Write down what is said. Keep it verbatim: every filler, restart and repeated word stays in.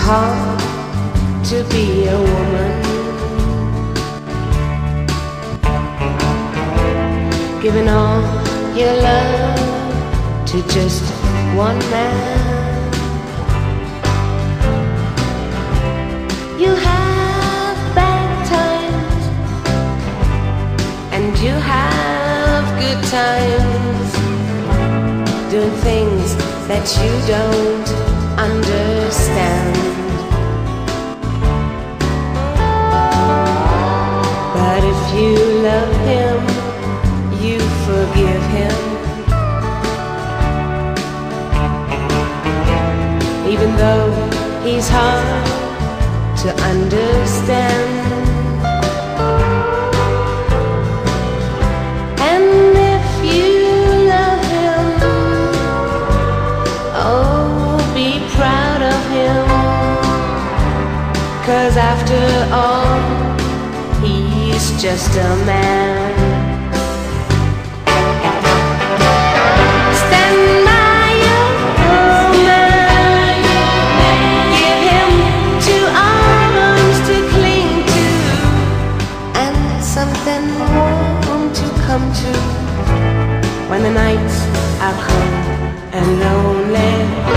hard to be a woman, giving all your love to just one man. You have bad times and you have good times, doing things that you don't understand. But if you love him, you forgive him, even though he's hard to understand. And if you love him, oh, be proud of him, 'cause after all, he's just a man. Something warm to come to when the nights are cold and lonely.